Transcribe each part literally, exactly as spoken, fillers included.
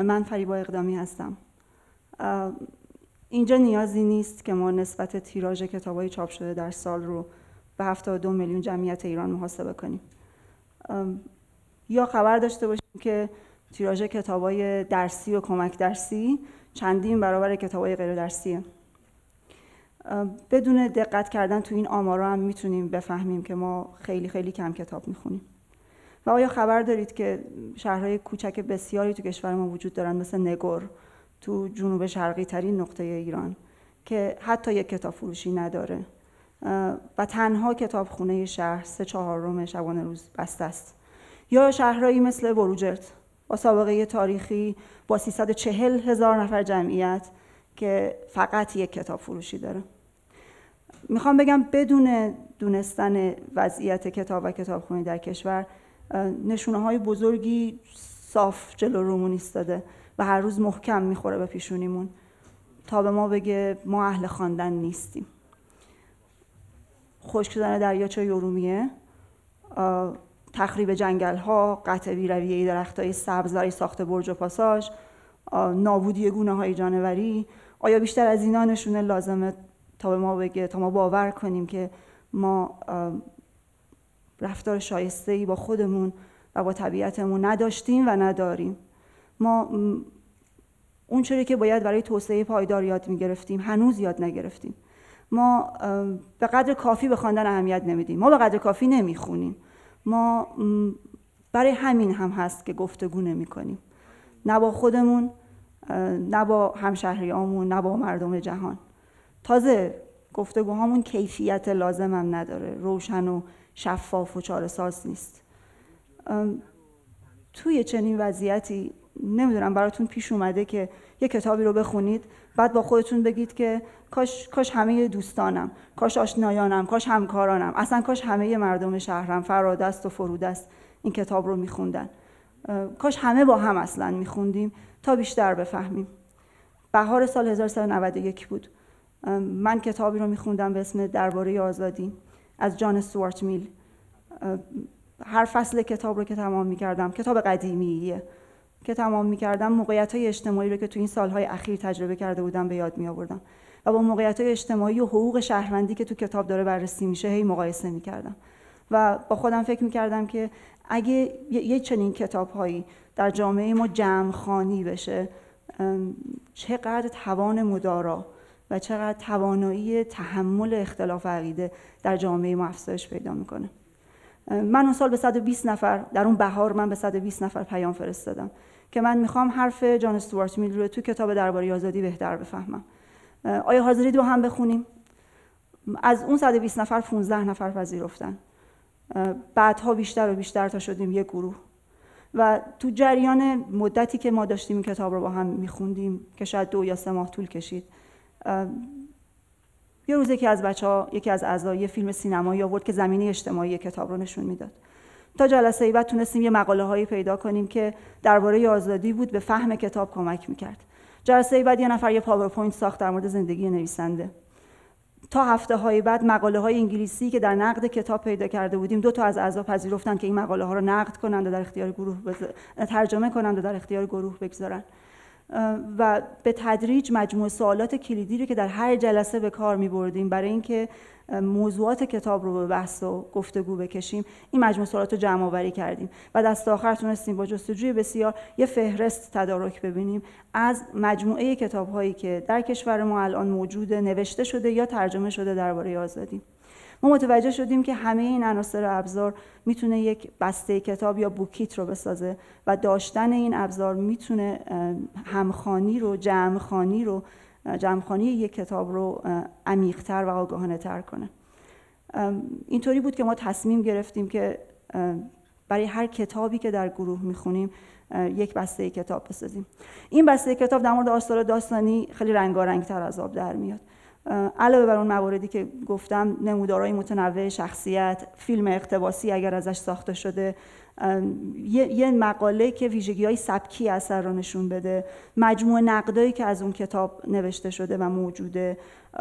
من فریبا اقدامی هستم. اینجا نیازی نیست که ما نسبت تیراژ کتاب‌های چاپ شده در سال رو به هفتاد و دو میلیون جمعیت ایران محاسبه کنیم. یا خبر داشته باشیم که تیراژ کتاب‌های درسی و کمک درسی چندین برابر کتاب‌های غیر درسیه. بدون دقت کردن تو این آمارا هم میتونیم بفهمیم که ما خیلی خیلی کم کتاب میخونیم. و آیا خبر دارید که شهرهای کوچک بسیاری تو کشور ما وجود دارن، مثل نگور تو جنوب شرقی ترین نقطه ایران که حتی یک کتاب فروشی نداره و تنها کتابخونه شهر سه چهارم شبانه روز بسته است. یا شهرهایی مثل بروجرد با سابقه تاریخی با سیصد و چهل هزار نفر جمعیت که فقط یک کتاب فروشی داره. میخوام بگم بدون دونستن وضعیت کتاب و کتابخونی در کشور نشونه های بزرگی صاف جلو رومون ایستاده و هر روز محکم میخوره به پیشونیمون تا به ما بگه ما اهل خواندن نیستیم. خشک شدن دریاچه ارومیه، تخریب جنگل ها، قطع بی‌رویه درخت‌های سبز برای ساخت برج و پاساژ، نابودی گونه‌های جانوری، آیا بیشتر از اینا نشونه لازمه تا به ما بگه، تا ما باور کنیم که ما رفتار شایسته‌ای با خودمون و با طبیعتمون نداشتیم و نداریم؟ ما اون چیزی که باید برای توسعه پایدار یاد می‌گرفتیم هنوز یاد نگرفتیم. ما به قدر کافی به خواندن اهمیت نمیدیم. ما به قدر کافی نمیخونیم. ما برای همین هم هست که گفتگو نمی‌کنیم. نه با خودمون، نه با همشهریامون، نه با مردم جهان. تازه گفتگوهامون کیفیت لازم هم نداره، روشن و شفاف و چاره‌ساز نیست. توی چنین وضعیتی نمیدونم براتون پیش اومده که یه کتابی رو بخونید بعد با خودتون بگید که کاش کاش همه دوستانم، کاش آشنایانم، کاش همکارانم، اصلا کاش همه مردم شهرم فرادست و فرودست این کتاب رو میخوندن. کاش همه با هم اصلا میخوندیم تا بیشتر بفهمیم. بهار سال هزار و سیصد و نود و یک بود. من کتابی رو میخوندم به اسم درباره آزادی از جان استوارت میل. هر فصل کتاب رو که تمام میکردم، کتاب قدیمیه که تمام میکردم، موقعیت‌های اجتماعی رو که تو این سالهای اخیر تجربه کرده بودم به یاد میآوردم و با موقعیت‌های اجتماعی و حقوق شهروندی که تو کتاب داره بررسی میشه هی مقایسه میکردم و با خودم فکر میکردم که اگه یه چنین کتاب‌هایی در جامعه ما جمع‌خوانی بشه، چقدر توان مدارا و چقدر توانایی تحمل اختلاف عقیده در جامعه ما افزایش پیدا میکنه. من اون سال به صد و بیست نفر، در اون بهار من به صد و بیست نفر پیام فرستادم که من میخوام حرف جان استوارت میل رو تو کتاب درباره آزادی بهتر بفهمم. آیا حاضرید با هم بخونیم؟ از اون صد و بیست نفر پانزده نفر پذیرفتن. بعدها بیشتر و بیشتر تا شدیم یک گروه و تو جریان مدتی که ما داشتیم این کتاب رو با هم میخوندیم که شاید دو یا سه ماه طول کشید، یه روز یکی از بچه‌ها، یکی از اعضا یه فیلم سینمایی آورد که زمینه اجتماعی کتاب رو نشون میداد. تا جلسه بعد تونستیم یه مقاله‌هایی پیدا کنیم که درباره آزادی بود، به فهم کتاب کمک میکرد. جلسه بعد یه نفر یه پاورپوینت ساخت در مورد زندگی نویسنده. تا هفته‌های بعد مقاله‌های انگلیسی که در نقد کتاب پیدا کرده بودیم، دو تا از اعضا پذیرفتن که این مقاله‌ها رو نقد کنند و در اختیار گروه بز... ترجمه کنند و در اختیار گروه بگذارن. و به تدریج مجموعه سوالات کلیدی رو که در هر جلسه به کار می‌بردیم برای اینکه موضوعات کتاب رو به بحث و گفتگو بکشیم، این مجموعه سوالات رو جمع آوری کردیم و دست آخر تونستیم با جستجوی بسیار یه فهرست تدارک ببینیم از مجموعه کتاب‌هایی که در کشور ما الان موجوده، نوشته شده یا ترجمه شده درباره آزادی. ما متوجه شدیم که همه این عناصر ابزار میتونه یک بسته کتاب یا بوکیت رو بسازه و داشتن این ابزار میتونه همخوانی رو، جمع‌خوانی رو، جمع‌خوانی یک کتاب رو عمیق‌تر و آگاهانه‌تر کنه. اینطوری بود که ما تصمیم گرفتیم که برای هر کتابی که در گروه میخونیم یک بسته کتاب بسازیم. این بسته کتاب در مورد آثار داستانی خیلی رنگارنگ‌تر از آب در میاد. علاوه بر اون مواردی که گفتم، نمودارهای متنوع شخصیت، فیلم اقتباسی اگر ازش ساخته شده، یه،, یه مقاله که ویژگی‌های سبکی اثر رو نشون بده، مجموعه نقدایی که از اون کتاب نوشته شده و موجوده،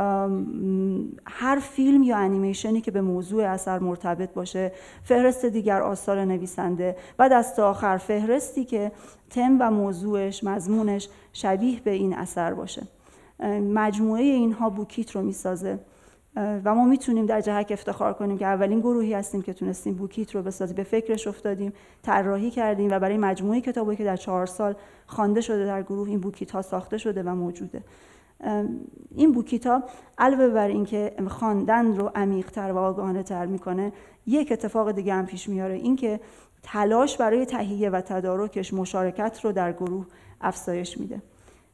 هر فیلم یا انیمیشنی که به موضوع اثر مرتبط باشه، فهرست دیگر آثار نویسنده و دست آخر فهرستی که تم و موضوعش، مضمونش شبیه به این اثر باشه. مجموعه اینها بوکیت رو میسازه و ما میتونیم در جهک افتخار کنیم که اولین گروهی هستیم که تونستیم بوکیت رو بسازیم، به فکرش افتادیم، طراحی کردیم و برای مجموعه کتابی که در چهار سال خوانده شده در گروه این بوکیت ها ساخته شده و موجوده. این بوکیت ها علاوه بر اینکه خواندن رو عمیق‌تر و آگاهانه‌تر میکنه، یک اتفاق دیگه هم پیش میاره، اینکه تلاش برای تهیه و تدارکش، مشارکت رو در گروه افزایش میده.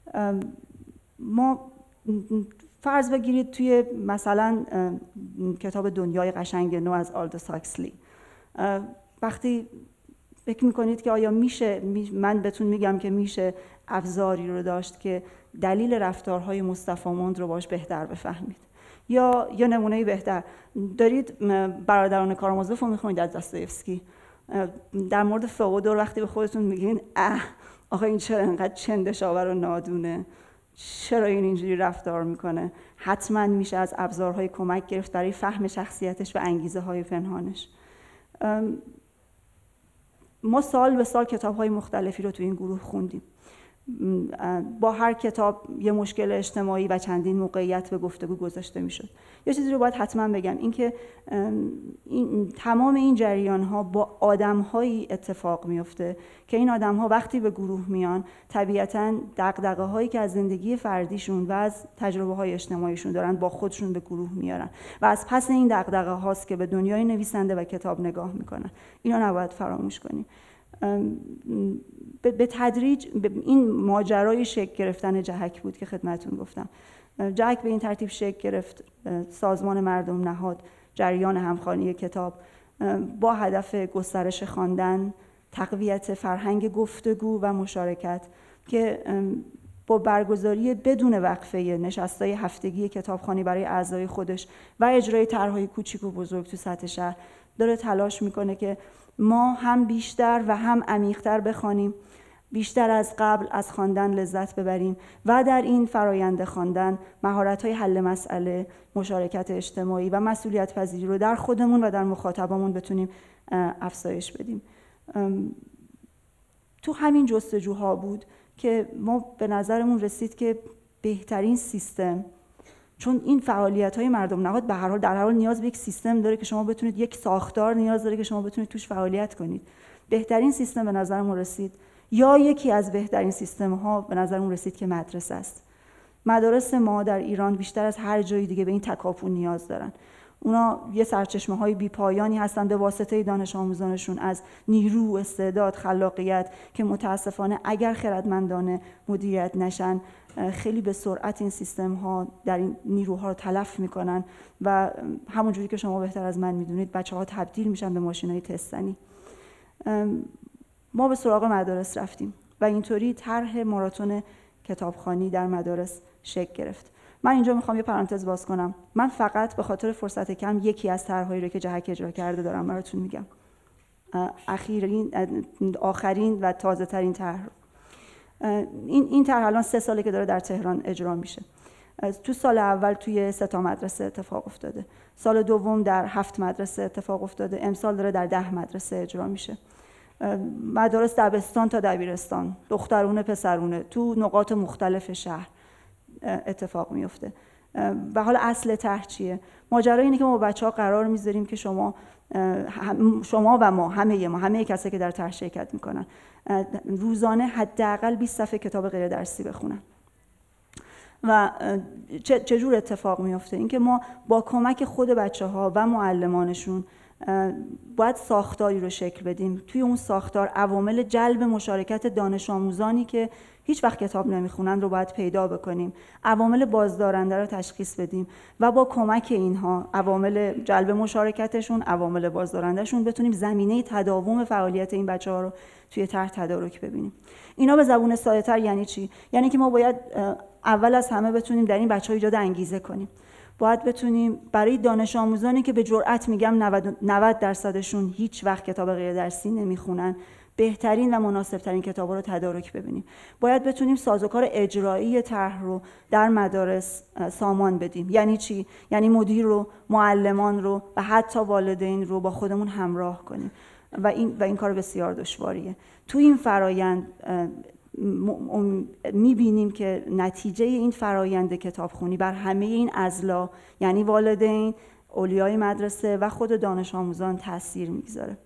ما فرض بگیرید توی مثلا کتاب دنیای قشنگ نو از آلدوس هاکسلی، وقتی فکر میکنید که آیا میشه، من بهتون میگم که میشه ابزاری رو داشت که دلیل رفتارهای مصطفی موند رو باش بهتر بفهمید. یا یا نمونه بهتر دارید، برادران کارامازوف رو میخونید از داستایوفسکی، در مورد فئودور وقتی به خودتون میگین اه آخه این چرا انقدر چندشاور و نادونه، چرا این اینجوری رفتار میکنه، حتما میشه از ابزارهای کمک گرفت برای فهم شخصیتش و انگیزه های پنهانش. ما سال به سال کتاب‌های مختلفی رو تو این گروه خوندیم. با هر کتاب یه مشکل اجتماعی و چندین موقعیت به گفتگو گذاشته میشد. یه چیزی رو باید حتما بگم، این که این تمام این جریان‌ها با آدم‌هایی اتفاق میفته که این آدم‌ها وقتی به گروه میان طبیعتاً دغدغه‌هایی که از زندگی فردیشون و از تجربه‌های اجتماعیشون دارن با خودشون به گروه میارن و از پس این دغدغه‌هاست که به دنیای نویسنده و کتاب نگاه میکنن. اینا نباید فراموش کنیم. به تدریج این ماجرای شکل گرفتن جهک بود که خدمتتون گفتم. جهک به این ترتیب شکل گرفت، سازمان مردم نهاد جریان همخوانی کتاب با هدف گسترش خواندن، تقویت فرهنگ گفتگو و مشارکت که با برگزاری بدون وقفه نشست‌های هفتگی کتابخوانی برای اعضای خودش و اجرای طرح‌های کوچیک و بزرگ تو سطح شهر داره تلاش میکنه که ما هم بیشتر و هم عمیق‌تر بخوانیم، بیشتر از قبل از خواندن لذت ببریم و در این فرایند خواندن مهارت‌های حل مسئله، مشارکت اجتماعی و مسئولیت پذیری رو در خودمون و در مخاطبمون بتونیم افزایش بدیم. تو همین جستجوها بود که ما به نظرمون رسید که بهترین سیستم، چون این فعالیت‌های مردم نهاد به هر حال در هر حال نیاز به یک سیستم داره که شما بتونید، یک ساختار نیاز داره که شما بتونید توش فعالیت کنید. بهترین سیستم به نظرمون رسید، یا یکی از بهترین سیستم‌ها به نظرمون رسید که مدرسه است. مدارس ما در ایران بیشتر از هر جای دیگه به این تکاپو نیاز دارن. اونا یه سرچشمه‌های بی‌پایانی هستن به واسطه دانش آموزانشون از نیرو، استعداد، خلاقیت که متاسفانه اگر خردمندانه مدیریت نشن خیلی به سرعت این سیستم ها در این نیروها رو تلف میکنن و همونجوری که شما بهتر از من میدونید بچه ها تبدیل میشن به ماشینای تستنی. ما به سراغ مدارس رفتیم و اینطوری طرح ماراتون کتابخوانی در مدارس شکل گرفت. من اینجا میخوام یه پرانتز باز کنم. من فقط به خاطر فرصت کم یکی از طرح‌هایی رو که جهک اجرا کرده دارم براتون میگم. اخیرین آخرین و تازه ترین طرح. این این طرح الان سه ساله که داره در تهران اجرا میشه. تو سال اول توی سه تا مدرسه اتفاق افتاده. سال دوم در هفت مدرسه اتفاق افتاده. امسال داره در ده مدرسه اجرا میشه. مدارس دبستان تا دبیرستان، دخترونه پسرونه تو نقاط مختلف شهر اتفاق میفته. و حالا اصل طرح چیه؟ ماجرا اینه که ما با بچه‌ها قرار میذاریم که شما شما و ما همه ما همه کسایی که در طرح شرکت میکنن روزانه حداقل بیست صفحه کتاب غیر درسی بخونن. و چجور اتفاق میفته؟ اینکه ما با کمک خود بچه‌ها و معلمانشون باید ساختاری رو شکل بدیم. توی اون ساختار عوامل جلب مشارکت دانش آموزانی که هیچ وقت کتاب نمیخونن رو باید پیدا بکنیم، عوامل بازدارنده رو تشخیص بدیم و با کمک اینها، عوامل جلب مشارکتشون، عوامل بازدارندهشون، بتونیم زمینه تداوم فعالیت این بچه‌ها رو توی طرح تدارک ببینیم. اینا به زبون ساده‌تر یعنی چی؟ یعنی که ما باید اول از همه بتونیم در این بچه‌ها ایجاد انگیزه کنیم. باید بتونیم برای دانش آموزانی که به جرئت میگم نود درصدشون هیچ وقت کتاب غیر درسی نمیخونن، بهترین و مناسبترین کتابا رو تدارک ببینیم. باید بتونیم سازوکار اجرایی طرح رو در مدارس سامان بدیم. یعنی چی؟ یعنی مدیر رو، معلمان رو و حتی والدین رو با خودمون همراه کنیم و این و این کار بسیار دشواریه. تو این فرایند میبینیم که نتیجه این فرایند کتابخونی بر همه این اضلاع، یعنی والدین، اولیای مدرسه و خود دانش آموزان تاثیر میگذاره.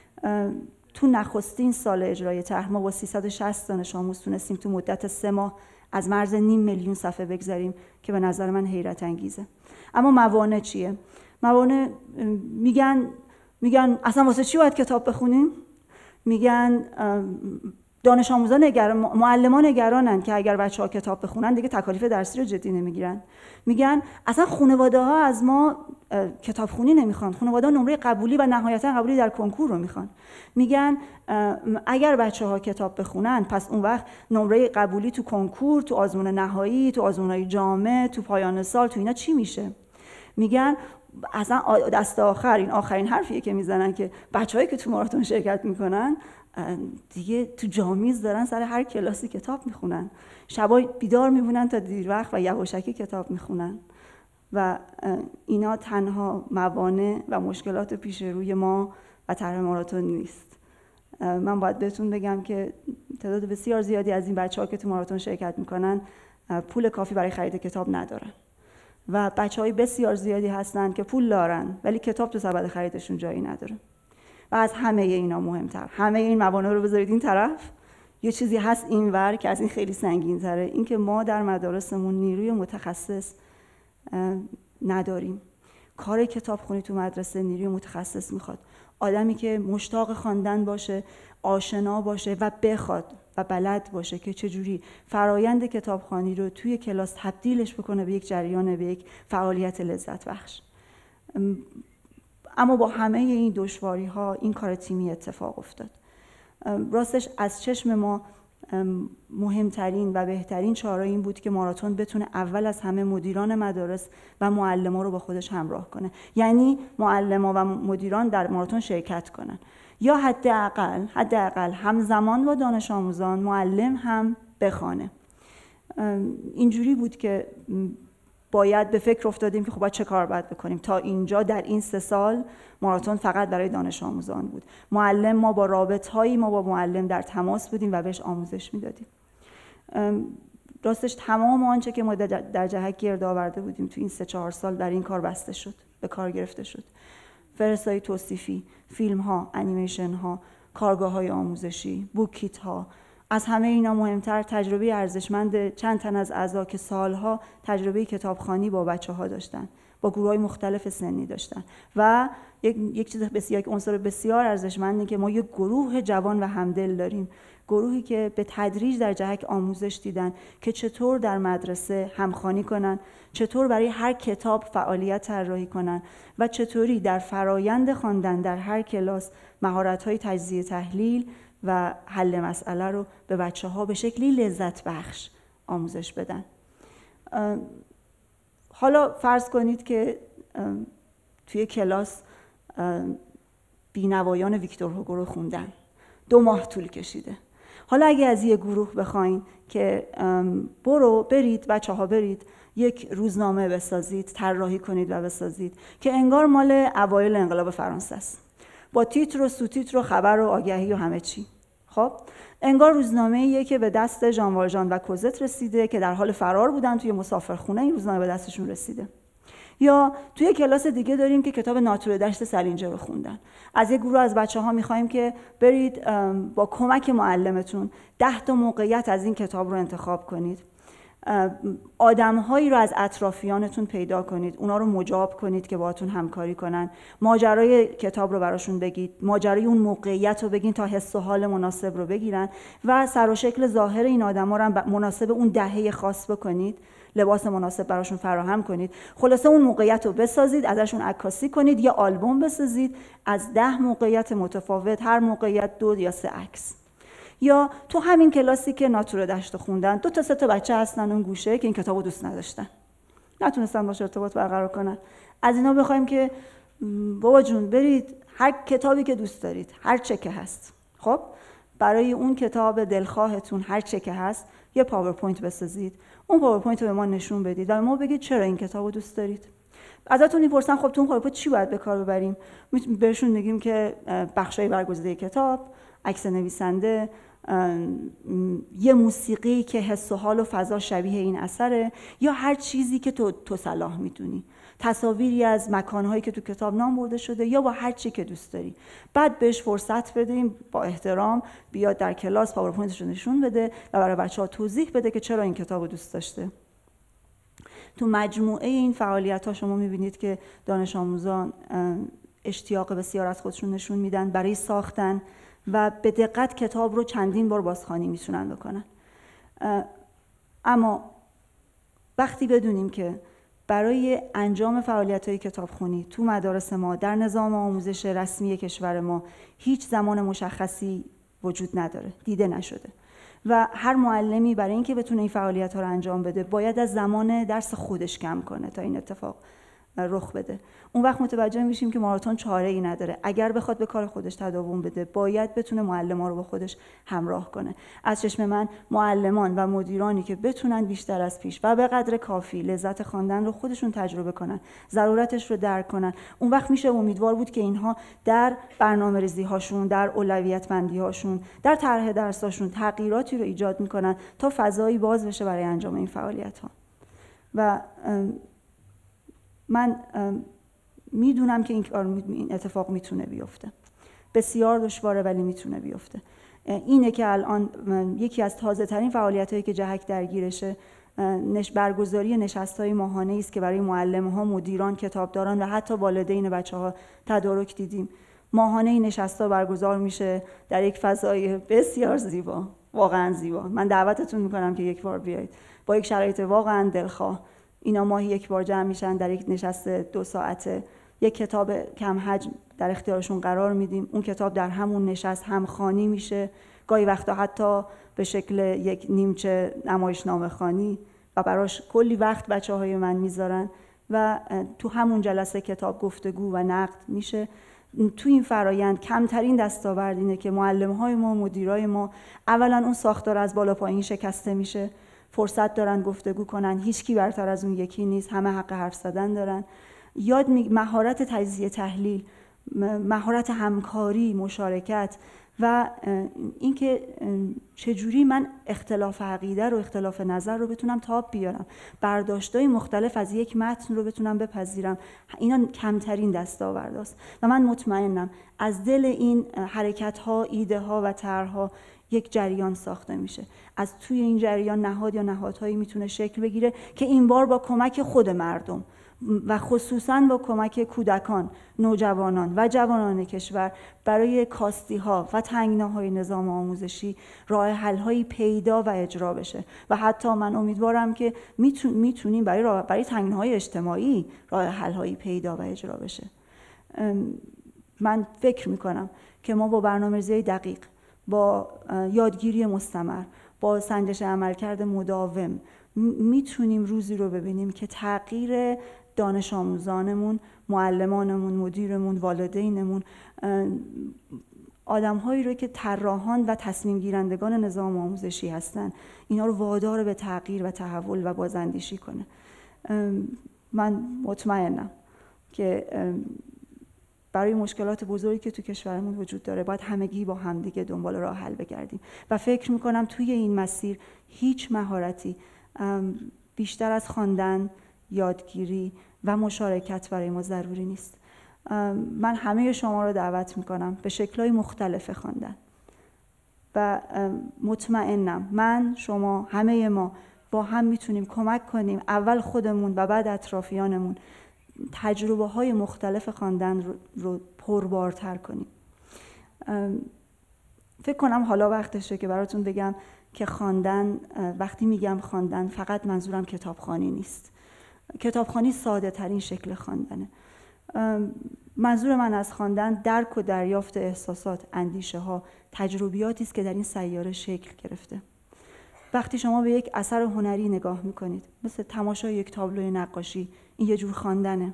تو نخستین سال اجرای طرح ما با سیصد و شصت دانش آموز تونستیم تو مدت سه ماه از مرز نیم میلیون صفحه بگذریم که به نظر من حیرت انگیزه. اما موانع چیه؟ موانع میگن میگن اصلا واسه چی باید کتاب بخونیم؟ میگن دانش آموزان نگران، معلمان نگرانن که اگر بچه‌ها کتاب بخونن دیگه تکالیف درسی رو جدی نمیگیرن. میگن اصلا خانواده‌ها از ما کتابخونی نمیخوان، خانواده‌ها نمره قبولی و نهایتا قبولی در کنکور رو میخوان. میگن اگر بچه‌ها کتاب بخونن پس اون وقت نمره قبولی تو کنکور، تو آزمون نهایی، تو آزمون‌های جامع، تو پایان سال، تو اینا چی میشه؟ میگن اصلا دست آخر، این آخرین حرفیه که میزنن که بچه‌هایی که تو ماراتون شرکت میکنن دیگه تو جامیز دارن سر هر کلاسی کتاب میخونن، شبای بیدار میمونن تا دیر وقت و یواشکی کتاب میخونن و اینا تنها موانع و مشکلات پیش روی ما و طرح ماراتون نیست. من باید بهتون بگم که تعداد بسیار زیادی از این بچه‌ها که تو ماراتون شرکت میکنن پول کافی برای خرید کتاب ندارن و بچه‌های بسیار زیادی هستن که پول دارن ولی کتاب تو سبد خریدشون جایی نداره. و از همه اینا مهمتر، همه این موانع رو بذارید این طرف، یه چیزی هست اینور که از این خیلی سنگین تره، این که ما در مدارسمون نیروی متخصص نداریم. کار کتابخونی تو مدرسه نیروی متخصص میخواد، آدمی که مشتاق خواندن باشه، آشنا باشه و بخواد و بلد باشه که چجوری فرایند کتابخوانی رو توی کلاس تبدیلش بکنه به یک جریان، به یک فعالیت لذت بخش. اما با همه این دشواری ها این کار تیمی اتفاق افتاد. راستش از چشم ما مهمترین و بهترین چاره این بود که ماراتون بتونه اول از همه مدیران مدارس و معلمان رو با خودش همراه کنه. یعنی معلمان و مدیران در ماراتون شرکت کنن یا حداقل حداقل همزمان با دانش آموزان معلم هم بخوانه. اینجوری بود که باید به فکر افتادیم که خب باید چه کار باید بکنیم. تا اینجا در این سه سال ماراتون فقط برای دانش آموزان بود. معلم ما با رابطه‌هایی ما با معلم در تماس بودیم و بهش آموزش میدادیم. راستش تمام آنچه که ما در جهت گرد آورده بودیم تو این سه چهار سال در این کار بسته شد، به کار گرفته شد. فرستای توصیفی، فیلم ها، انیمیشن ها، کارگاه های آموزشی، بوک کیت ها، از همه اینا مهمتر تجربه ارزشمند چند تن از اعضا که سالها تجربه کتابخوانی با بچه‌ها داشتن، با گروه‌های مختلف سنی داشتن و یک یک چیز بسیار، یک عنصر بسیار ارزشمندی که ما یک گروه جوان و همدل داریم، گروهی که به تدریج در جهت آموزش دیدن که چطور در مدرسه همخوانی کنن، چطور برای هر کتاب فعالیت طراحی کنن و چطوری در فرایند خواندن در هر کلاس مهارت‌های تجزیه تحلیل و حل مسئله رو به بچه‌ها به شکلی لذت بخش آموزش بدن. حالا فرض کنید که توی کلاس بینوایان ویکتور هوگو رو خوندن، دو ماه طول کشیده. حالا اگه از یه گروه بخواین که برو برید بچه‌ها برید یک روزنامه بسازید، طراحی کنید و بسازید که انگار مال اوایل انقلاب فرانسه است، با تیتر و سوتیتر و خبر و آگهی و همه چی. خب انگار روزنامه‌ایه که به دست ژان والژان و کوزت رسیده که در حال فرار بودن توی مسافرخونه، این روزنامه به دستشون رسیده. یا توی کلاس دیگه داریم که کتاب ناتور دشت سلینجر رو خوندن. از یک گروه از بچه‌ها می‌خوایم که برید با کمک معلمتون ده تا موقعیت از این کتاب رو انتخاب کنید. آدم‌هایی رو از اطرافیانتون پیدا کنید، اونا رو مجاب کنید که باهاتون همکاری کنن، ماجرای کتاب رو براشون بگید، ماجرای اون موقعیت رو بگین تا حس و حال مناسب رو بگیرن و سر و شکل ظاهر این آدم‌ها رو هم مناسب اون دهه خاص بکنید، لباس مناسب براشون فراهم کنید. خلاصه اون موقعیت رو بسازید، ازشون عکاسی کنید، یا آلبوم بسازید از ده موقعیت متفاوت، هر موقعیت دو یا سه عکس. یا تو همین کلاسی که ناتور دشت خوندن، دو تا سه تا بچه هستن اون گوشه که این کتابو دوست نداشتن. نتونستن باشه ارتباط برقرار کنن. از اینا بخوایم که بابا جون برید هر کتابی که دوست دارید، هر چه که هست، خب برای اون کتاب دلخواهتون هر چه که هست یه پاورپوینت بسازید، اون پاورپوینت رو به ما نشون بدید و به ما بگید چرا این کتاب رو دوست دارید. ازتون میپرسن خب تو اون پاورپوینت چی باید به کار ببریم؟ بهشون میگیم که بخشای برگزیده کتاب، عکس نویسنده، یه موسیقی که حس و حال و فضا شبیه این اثره، یا هر چیزی که تو تو صلاح میدونی، تصاویری از مکانهایی که تو کتاب نام برده شده، یا با هر چی که دوست داری. بعد بهش فرصت بدیم با احترام بیاد در کلاس پاورپوینتش رو نشون بده و برای بچه‌ها توضیح بده که چرا این کتاب رو دوست داشته. تو مجموعه این فعالیت‌ها شما می‌بینید که دانش آموزان اشتیاق بسیار از خودشون نشون میدن برای ساختن و به دقت کتاب رو چندین بار بازخوانی میتونن بکنن. اما وقتی بدونیم که برای انجام فعالیت‌های کتابخوانی تو مدارس ما در نظام آموزش رسمی کشور ما هیچ زمان مشخصی وجود نداره، دیده نشده و هر معلمی برای اینکه بتونه این فعالیت‌ها رو انجام بده باید از زمان درس خودش کم کنه تا این اتفاق رخ بده. اون وقت متوجه میشیم که ماراتون چاره‌ای نداره. اگر بخواد به کار خودش تداوم بده باید بتونه معلم‌ها رو با خودش همراه کنه. از چشم من معلمان و مدیرانی که بتونن بیشتر از پیش و به قدر کافی لذت خواندن رو خودشون تجربه کنن، ضرورتش رو درک کنن، اون وقت میشه امیدوار بود که اینها در برنامه‌ریزی‌هاشون، در اولویت بندی‌هاشون، در طرح درس‌هاشون تغییراتی رو ایجاد میکنن تا فضایی باز بشه برای انجام این فعالیت‌ها. و من میدونم که این کار این اتفاق میتونه بیفته. بسیار دشواره ولی میتونه بیفته. اینه که الان یکی از تازه ترین فعالیت هایی که جهک درگیرشه نش برگزاری نشست های ماهانه است که برای معلم ها، مدیران، کتابداران و حتی والدین بچه ها تدارک دیدیم. ماهانه این نشست ها برگزار میشه در یک فضای بسیار زیبا، واقعا زیبا. من دعوتتون میکنم که یک بار بیایید با یک شرایط واقعا دلخواه. اینا ماهی یک بار جمع میشن در یک نشست دو ساعته، یک کتاب کم حجم در اختیارشون قرار میدیم. اون کتاب در همون نشست هم خوانی میشه، گاهی وقتا حتی به شکل یک نیمچه نمایشنامه خوانی و براش کلی وقت بچه‌های من میذارن و تو همون جلسه کتاب گفتگو و نقد میشه. تو این فرایند کمترین دستاورد اینه که معلم‌های ما، مدیرای ما اولا اون ساختار از بالا پایین شکسته میشه، فرصت دارن گفتگو کنن، هیچکی برتر از اون یکی نیست، همه حق حرف زدن دارن. یاد می... مهارت تجزیه تحلیل، مهارت همکاری، مشارکت و اینکه چجوری من اختلاف عقیده رو، اختلاف نظر رو بتونم تاب بیارم، برداشت‌های مختلف از یک متن رو بتونم بپذیرم. اینا کمترین دستاورداست و من مطمئنم از دل این حرکت‌ها، ایده‌ها و طرح‌ها یک جریان ساخته میشه. از توی این جریان نهاد یا نهادهایی میتونه شکل بگیره که این بار با کمک خود مردم و خصوصاً با کمک کودکان، نوجوانان و جوانان کشور برای کاستی‌ها و تنگناهای نظام آموزشی راه حل‌هایی پیدا و اجرا بشه. و حتی من امیدوارم که میتونیم برای راه برای تنگناهای اجتماعی راه حل‌هایی پیدا و اجرا بشه. من فکر میکنم که ما با برنامه‌ریزی دقیق، با یادگیری مستمر، با سنجش عملکرد مداوم میتونیم روزی رو ببینیم که تغییر دانش آموزانمون، معلمانمون، مدیرمون، والدینمون، آدم‌هایی رو که طراحان و تصمیم گیرندگان نظام آموزشی هستن، اینا رو وادار به تغییر و تحول و بازاندیشی کنه. من مطمئنم که برای مشکلات بزرگی که تو کشورمون وجود داره باید همگی با همدیگه دنبال راه حل بگردیم و فکر میکنم توی این مسیر هیچ مهارتی بیشتر از خواندن، یادگیری و مشارکت برای ما ضروری نیست. من همه شما رو دعوت میکنم به شکل‌های مختلف خواندن و مطمئنم من، شما، همه ما با هم میتونیم کمک کنیم اول خودمون و بعد اطرافیانمون تجربه های مختلف خواندن رو, رو پربارتر کنیم. فکر کنم حالا وقتشه که براتون بگم که خواندن، وقتی میگم خواندن فقط منظورم کتابخوانی نیست. کتابخوانی ساده ترین شکل خواندنه. منظور من از خواندن درک و دریافت احساسات، اندیشه ها، تجربیاتی است که در این سیاره شکل گرفته. وقتی شما به یک اثر هنری نگاه میکنید، مثل تماشای یک تابلوی نقاشی، این یه جور خواندنه.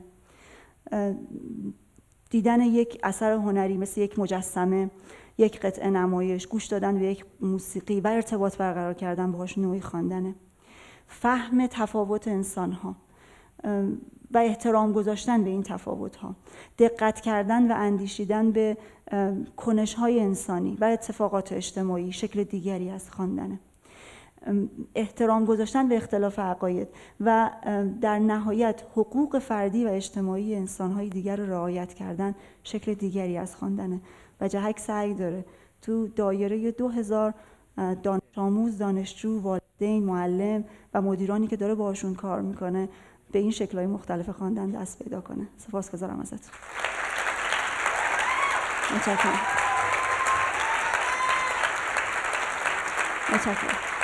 دیدن یک اثر هنری مثل یک مجسمه، یک قطعه نمایش، گوش دادن به یک موسیقی و ارتباط برقرار کردن باهاش نوعی خواندنه. فهم تفاوت انسان‌ها و احترام گذاشتن به این تفاوت‌ها، دقت کردن و اندیشیدن به کنش‌های انسانی و اتفاقات اجتماعی شکل دیگری از خواندنه. احترام گذاشتن به اختلاف عقاید و در نهایت حقوق فردی و اجتماعی انسان‌های دیگر رو رعایت کردن شکل دیگری از خواندنه. و جهک سعی داره تو دایره دو هزار دانش آموز، دانشجو، والدین، معلم و مدیرانی که داره باشون کار میکنه به این شکل‌های مختلف خواندن دست پیدا کنه. سپاسگزارم ازتون. متشکرم. متشکرم.